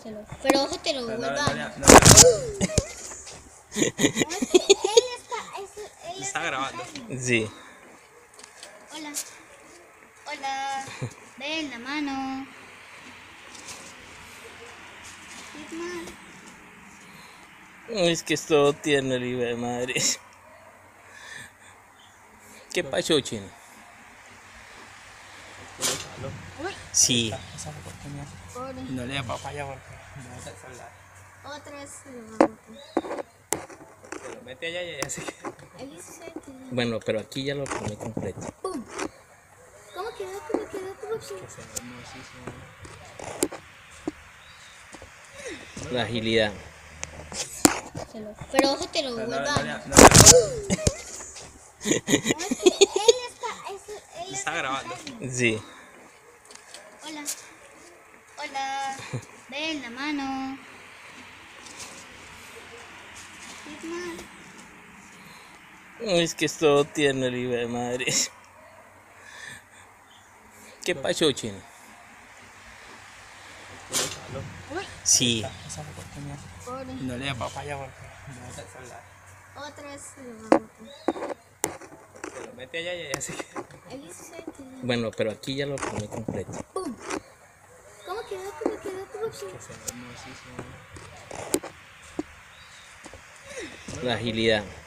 Pero ojo, te lo vuelvo a... Él está grabando. Sí. Hola. Hola. Ven la mano. Es que es todo tierno el hijo de madre. ¿Qué pasó, chino? Sí. No le da papaya porque no va a salvar. Otra vez se lo vamos a... Se lo mete allá y ya se queda. Ahí se quedó. Bueno, pero aquí ya lo pone completo. ¡Pum! ¿Cómo quedó? ¿Cómo quedó? ¿Cómo quedó? Que se ve hermosísimo. La agilidad. Pero ojo, te lo vuelvo a... Él está grabando. Sí. Hola. Hola. Ven la mano. Es que es todo tierno el hijo de madre. ¿Qué pasó, chino? Sí. No le da papaya porque no va a salvar. Otra vez se lo vamos a... Se lo mete allá y ya se queda. Ahí se quedó. Bueno, pero aquí ya lo pone completo. ¡Pum! ¿Cómo quedó? ¿Cómo quedó? ¿Cómo quedó? Que se ve hermosísimo. La agilidad.